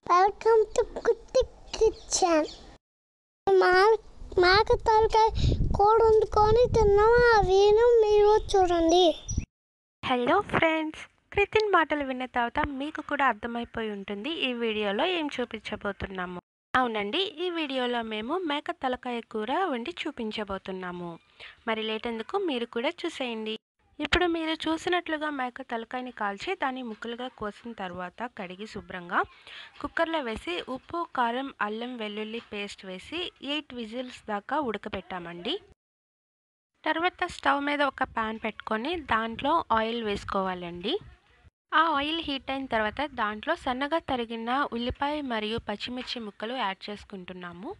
Welcome to కుట్టి kitchen. మాకు తలకాయ కూర వండుకొని తిన్నామా అవేను మీరు చూడండి. హలో ఫ్రెండ్స్, క్రితిన్ మాటలు విన్న తర్వాత మీకు కూడా అర్థమైపోయి ఉంటుంది ఈ వీడియోలో ఏం చూపించబోతున్నాము. అవునండి, ఈ వీడియోలో మేము మేక తలకాయ కూర వండి చూపించబోతున్నాము. మరి లేట్ ఎందుకు, మీరు కూడా చూసేయండి. ఇప్పుడు మీరు చూసినట్లుగా మేక తలకాయని కాల్చి దాన్ని ముక్కలుగా కోసిన తర్వాత కడిగి శుభ్రంగా కుక్కర్లో వేసి ఉప్పు, కారం, అల్లం వెల్లుల్లి పేస్ట్ వేసి 8 విజిల్స్ దాకా ఉడకబెట్టామండి. తర్వాత స్టవ్ మీద ఒక ప్యాన్ పెట్టుకొని దాంట్లో ఆయిల్ వేసుకోవాలండి. ఆ ఆయిల్ హీట్ అయిన తర్వాత దాంట్లో సన్నగా తరిగిన ఉల్లిపాయ మరియు పచ్చిమిర్చి ముక్కలు యాడ్ చేసుకుంటున్నాము.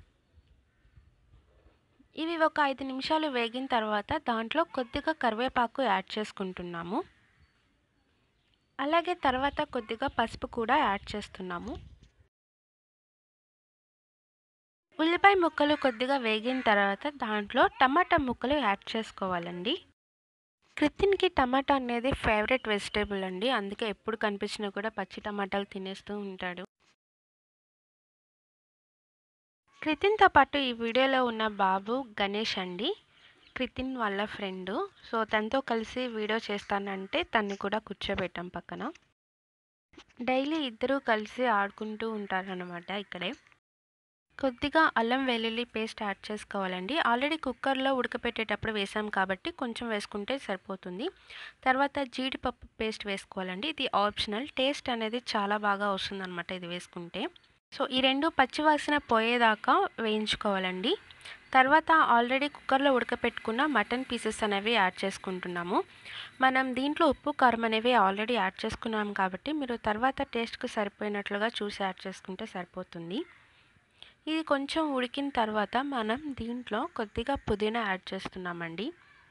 ఇవి ఒక 5 నిమిషాలు వేగిన తర్వాత దాంట్లో కొద్దిగా కరివేపాకు యాడ్ చేసుకుంటున్నాము. అలాగే తర్వాత కొద్దిగా పసుపు కూడా యాడ్ చేస్తున్నాము. ఉల్లిపాయ ముక్కలు కొద్దిగా వేగిన తర్వాత దాంట్లో టమాటా ముక్కలు యాడ్ చేసుకోవాలండి. క్రితిన్కి టమాటా అనేది ఫేవరెట్ వెజిటేబుల్ అండి, అందుకే ఎప్పుడు కనిపించినా కూడా పచ్చి టమాటాలు తినేస్తూ ఉంటాడు. క్రితిన్తో పాటు ఈ వీడియోలో ఉన్న బాబు గణేష్ అండి, క్రితిన్ వాళ్ళ ఫ్రెండు. సో తనతో కలిసి వీడియో చేస్తానంటే తన్ని కూడా కూర్చోబెట్టాం పక్కన. డైలీ ఇద్దరూ కలిసి ఆడుకుంటూ ఉంటారనమాట. ఇక్కడే కొద్దిగా అల్లం వెల్లుల్లి పేస్ట్ యాడ్ చేసుకోవాలండి. ఆల్రెడీ కుక్కర్లో ఉడకపెట్టేటప్పుడు వేసాం కాబట్టి కొంచెం వేసుకుంటే సరిపోతుంది. తర్వాత జీడిపప్పు పేస్ట్ వేసుకోవాలండి. ఇది ఆప్షనల్, టేస్ట్ అనేది చాలా బాగా వస్తుందన్నమాట ఇది వేసుకుంటే. సో ఈ రెండు పచ్చివాసన పోయేదాకా వేయించుకోవాలండి. తర్వాత ఆల్రెడీ కుక్కర్లో ఉడకపెట్టుకున్న మటన్ పీసెస్ అనేవి యాడ్ చేసుకుంటున్నాము. మనం దీంట్లో ఉప్పు, కారం అనేవి ఆల్రెడీ యాడ్ చేసుకున్నాం కాబట్టి మీరు తర్వాత టేస్ట్కి సరిపోయినట్లుగా చూసి యాడ్ చేసుకుంటే సరిపోతుంది. ఇది కొంచెం ఉడికిన తర్వాత మనం దీంట్లో కొద్దిగా పుదీనా యాడ్ చేస్తున్నామండి.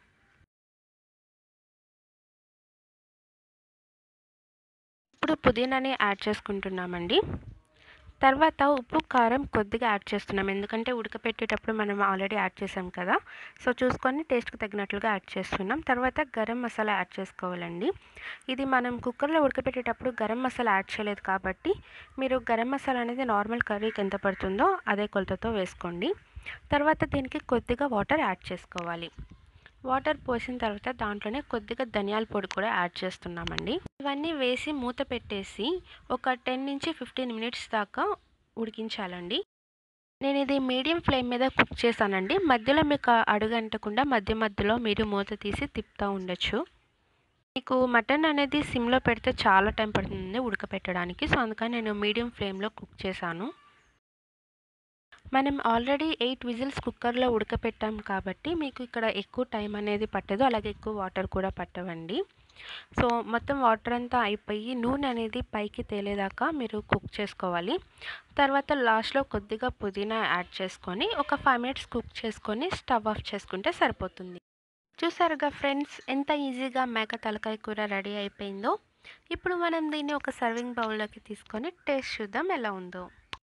ఇప్పుడు పుదీనాని యాడ్ చేసుకుంటున్నామండి. తర్వాత ఉప్పు, కారం కొద్దిగా యాడ్ చేస్తున్నాం, ఎందుకంటే ఉడకపెట్టేటప్పుడు మనం ఆల్రెడీ యాడ్ చేసాం కదా. సో చూసుకొని టేస్ట్కి తగినట్లుగా యాడ్ చేస్తున్నాం. తర్వాత గరం మసాలా యాడ్ చేసుకోవాలండి. ఇది మనం కుక్కర్లో ఉడకపెట్టేటప్పుడు గరం మసాలా యాడ్ చేయలేదు కాబట్టి మీరు గరం మసాలా అనేది నార్మల్ కర్రీకి ఎంత పడుతుందో అదే కొలతతో వేసుకోండి. తర్వాత దీనికి కొద్దిగా వాటర్ యాడ్ చేసుకోవాలి. వాటర్ పోసిన తర్వాత దాంట్లోనే కొద్దిగా ధనియాల పొడి కూడా యాడ్ చేస్తున్నామండి. ఇవన్నీ వేసి మూత పెట్టేసి ఒక 10 నుంచి 15 మినిట్స్ దాకా ఉడికించాలండి. నేను ఇది మీడియం ఫ్లేమ్ మీద కుక్ చేశానండి. మధ్యలో మీకు అడుగంటకుండా మధ్య మధ్యలో మీరు మూత తీసి తిప్పుతూ ఉండొచ్చు. మీకు మటన్ అనేది సిమ్లో పెడితే చాలా టైం పడుతుంది ఉడకపెట్టడానికి. సో అందుకని నేను మీడియం ఫ్లేమ్లో కుక్ చేశాను. మనం ఆల్రెడీ 8 విజిల్స్ కుక్కర్లో ఉడకపెట్టాం కాబట్టి మీకు ఇక్కడ ఎక్కువ టైం అనేది పట్టదు, అలాగే ఎక్కువ వాటర్ కూడా పట్టవండి. సో మొత్తం వాటర్ అంతా అయిపోయి నూనె అనేది పైకి తేలేదాకా మీరు కుక్ చేసుకోవాలి. తర్వాత లాస్ట్లో కొద్దిగా పుదీనా యాడ్ చేసుకొని ఒక 5 మినిట్స్ కుక్ చేసుకొని స్టవ్ ఆఫ్ చేసుకుంటే సరిపోతుంది. చూసారుగా ఫ్రెండ్స్, ఎంత ఈజీగా మేక తలకాయ కూర రెడీ అయిపోయిందో. ఇప్పుడు మనం దీన్ని ఒక సర్వింగ్ బౌల్లోకి తీసుకొని టేస్ట్ చూద్దాం ఎలా ఉందో.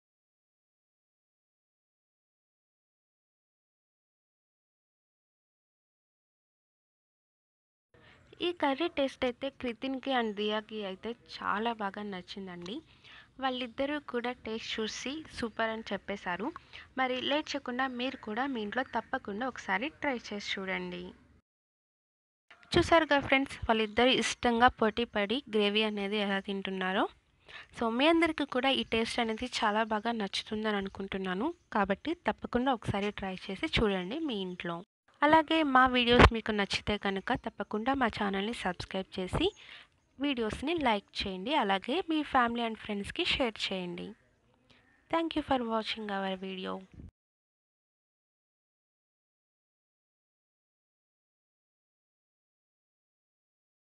ఈ కర్రీ టేస్ట్ అయితే క్రితిన్కి అండ్ దియాకి అయితే చాలా బాగా నచ్చిందండి. వాళ్ళిద్దరూ కూడా టేస్ట్ చూసి సూపర్ అని చెప్పేశారు. మరి లేట్ చేయకుండా మీరు కూడా మీ ఇంట్లో తప్పకుండా ఒకసారి ట్రై చేసి చూడండి. చూసారుగా ఫ్రెండ్స్, వాళ్ళిద్దరు ఇష్టంగా పోటీ పడి గ్రేవీ అనేది ఎలా తింటున్నారో. సో మీ అందరికీ కూడా ఈ టేస్ట్ అనేది చాలా బాగా నచ్చుతుందని అనుకుంటున్నాను. కాబట్టి తప్పకుండా ఒకసారి ట్రై చేసి చూడండి మీ ఇంట్లో. అలాగే మా వీడియోస్ మీకు నచ్చితే కనుక తప్పకుండా మా ఛానల్ని సబ్స్క్రైబ్ చేసి వీడియోస్ని లైక్ చేయండి. అలాగే మీ ఫ్యామిలీ అండ్ ఫ్రెండ్స్కి షేర్ చేయండి. Thank you for watching our video.